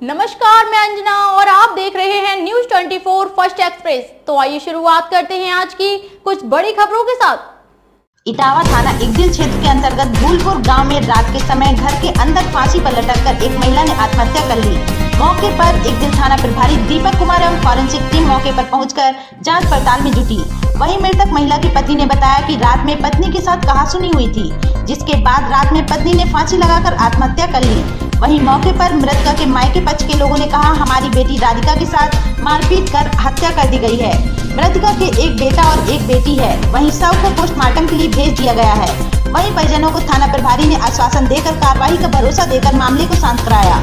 नमस्कार, मैं अंजना और आप देख रहे हैं न्यूज 24 फर्स्ट एक्सप्रेस। तो आइए शुरुआत करते हैं आज की कुछ बड़ी खबरों के साथ। इटावा थाना इकदिल क्षेत्र के अंतर्गत भूलपुर गांव में रात के समय घर के अंदर फांसी पर लटककर एक महिला ने आत्महत्या कर ली। मौके पर इकदिल थाना प्रभारी दीपक कुमार एवं फॉरेंसिक टीम मौके पर पहुंचकर जांच पड़ताल में जुटी। वहीं मृतक महिला की पति ने बताया कि रात में पत्नी के साथ कहासुनी हुई थी, जिसके बाद रात में पत्नी ने फांसी लगाकर आत्महत्या कर ली। वहीं मौके पर मृतका के मायके पक्ष के लोगों ने कहा, हमारी बेटी राधिका के साथ मारपीट कर हत्या कर दी गई है। मृतका के एक बेटा और एक बेटी है। वहीं शव को पोस्टमार्टम के लिए भेज दिया गया है। वहीं परिजनों को थाना प्रभारी ने आश्वासन देकर कार्रवाई का भरोसा देकर मामले को शांत कराया।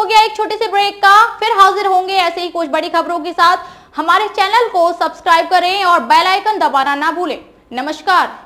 हो गया एक छोटे से ब्रेक का, फिर हाजिर होंगे ऐसे ही कुछ बड़ी खबरों के साथ। हमारे चैनल को सब्सक्राइब करें और बेल आइकन दबाना ना भूलें। नमस्कार।